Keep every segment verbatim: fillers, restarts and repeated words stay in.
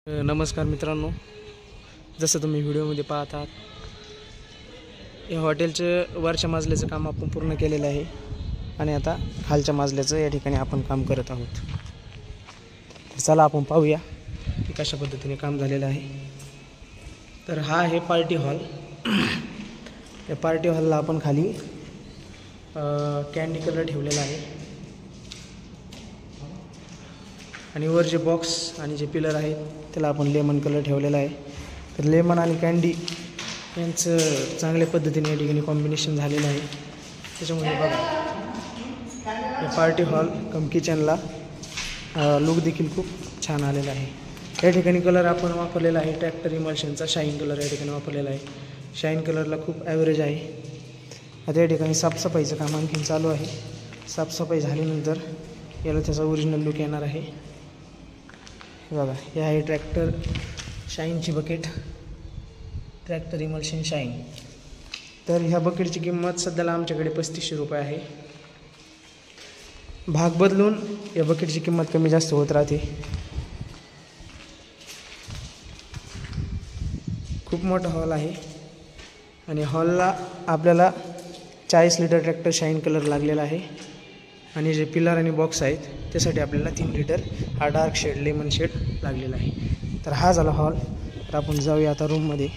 नमस्कार मित्रांनो, जसं तुम्ही व्हिडिओमध्ये पाहत आहात, या हॉटेलचं वरच्या मजल्याचं काम आपण पूर्ण केलेलं आहे आणि आता खालच्या मजल्याचं या ठिकाणी आपण काम करत आहोत. तर चला आपण पाहूया की कशा पद्धतीने काम झालेलं आहे. तर हा आहे पार्टी हॉल. या पार्टी हॉलला आपण खाली कॅन्डी कलर ठेवलेला आहे आणि वर जे बॉक्स आणि जे पिलर आहेत त्याला आपण लेमन कलर ठेवलेला आहे. तर लेमन आणि कॅन्डी यांचं चांगल्या पद्धतीने या ठिकाणी कॉम्बिनेशन झालेलं आहे. त्याच्यामुळे बघा या पार्टी हॉल कम किचनला लुक देखील खूप छान आलेला आहे. या ठिकाणी कलर आपण वापरलेला आहे ट्रॅक्टर इमल्शनचा शाईन कलर या ठिकाणी वापरलेला आहे. शाईन कलरला खूप ॲव्हरेज आहे. आता या ठिकाणी साफसफाईचं काम आणखीन चालू आहे. साफसफाई झाल्यानंतर याला त्याचा ओरिजिनल लुक येणार आहे. बघा, हे आहे ट्रॅक्टर शाईनची बकेट, ट्रॅक्टर इमल्शन शाईन. तर ह्या बकेटची किंमत सध्याला आमच्याकडे पस्तीसशे रुपये आहे. भाग बदलून या बकेटची किंमत कमी जास्त होत राहते. खूप मोठा हॉल आहे आणि हॉलला आपल्याला चाळीस लिटर ट्रॅक्टर शाईन कलर लागलेला आहे आणि जे पिलर आणि बॉक्स आहेत त्यासाठी आपल्याला तीन लिटर हा डार्क शेड लेमन शेड लागलेला आहे. तर हा झाला हॉल. तर आपण जाऊया आता रूममध्ये.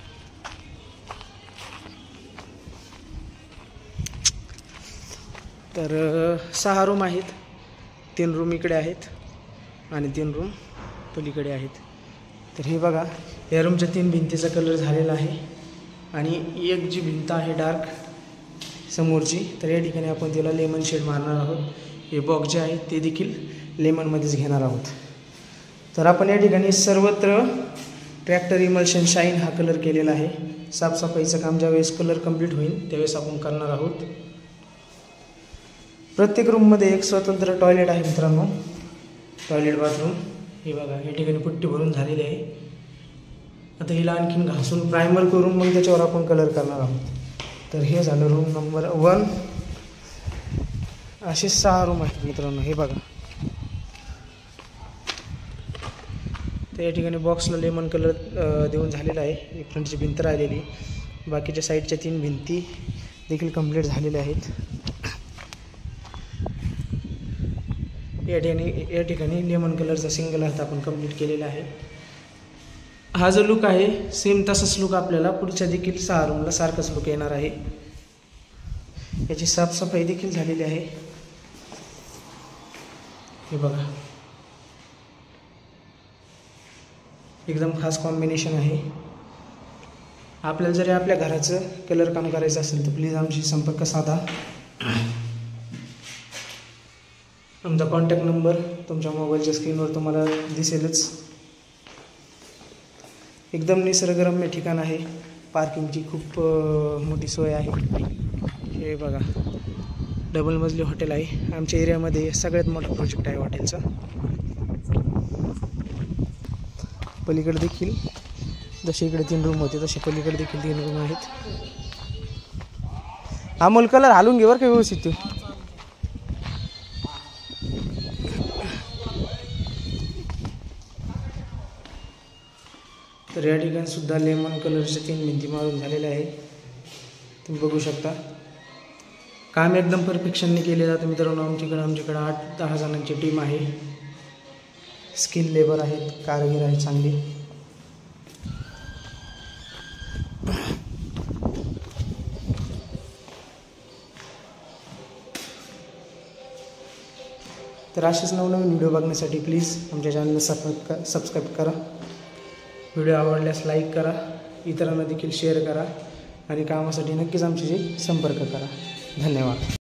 तर सहा रूम आहेत. तीन रूम इकडे आहेत आणि तीन रूम पलीकडे आहेत. तर हे बघा, या रूमच्या तीन भिंतीचा कलर झालेला आहे आणि एक जी भिंत आहे डार्क समोरची, तर या ठिकाणी आपण त्याला लेमन शेड मारणार आहोत. हे बॉक्स जे आहे ते देखील लेमनमध्येच घेणार आहोत. तर आपण या ठिकाणी सर्वत्र ट्रॅक्टर इमल्शन शाईन हा कलर केलेला आहे. साफसफाईचं काम ज्यावेळेस कलर कंप्लीट होईल त्यावेळेस आपण करणार आहोत. प्रत्येक रूममध्ये एक स्वतंत्र टॉयलेट आहे मित्रांनो, टॉयलेट बाथरूम. हे बघा, या ठिकाणी पुट्टी भरून झालेली आहे. आता हिला आणखीन घासून प्रायमर करून मग त्याच्यावर आपण कलर करणार आहोत. तर हे झालं रूम नंबर वन. असे सहा रूम आहेत मित्रांनो. हे बघा, तर या ठिकाणी बॉक्सला लेमन कलर देऊन झालेला आहे. एक फ्रंटची भिंत राहिलेली, बाकीच्या साईडच्या तीन भिंती देखील कंप्लीट झालेल्या आहेत. या ठिकाणी या ठिकाणी लेमन कलरचा सिंगल हात आपण कंप्लीट केलेला आहे. हा जो लुक आहे सेम तसाच लुक आपल्याला पुढच्या देखील सहा रूमला सारखाच लुक येणार आहे. याची साफसफाई देखील झालेली आहे. हे बघा, एकदम खास कॉम्बिनेशन आहे. आपल्याला जरी आपल्या घराचं कलर काम करायचं असेल तर प्लीज आमची संपर्क साधा. आमचा कॉन्टॅक्ट नंबर तुमच्या मोबाईलच्या स्क्रीनवर तुम्हाला दिसेलच. एकदम निसर्गरम्य ठिकाण आहे. पार्किंगची खूप मोठी सोय आहे. हे बघा, डबल मजली हॉटेल आहे. आमच्या एरियामध्ये सगळ्यात मोठा प्रोजेक्ट आहे हॉटेलचा. पलीकडे देखील जसे इकडे तीन रूम होते तसे पलीकडे देखील तीन रूम आहेत. अमोल कलर हालून घे बरं का व्यवस्थित. तर या ठिकाणी सुद्धा लेमन कलरच्या तीन भिंती मारून झालेल्या आहे. तुम्ही बघू शकता. काम एकदम परफेक्शनने केले जातं मित्रांनो. आमच्याकडे आमच्याकडे आठ दहा जणांची टीम आहे. स्किल लेबर आहेत, कारागीर आहेत चांगली. तर असेच नवनवीन व्हिडिओ बघण्यासाठी प्लीज आमच्या चॅनलला सबस्क्राईब सबस्क्राईब करा. व्हिडिओ आवडल्यास लाईक करा, इतरांना देखील शेअर करा आणि कामासाठी नक्कीच आमच्याशी संपर्क करा. धन्यवाद.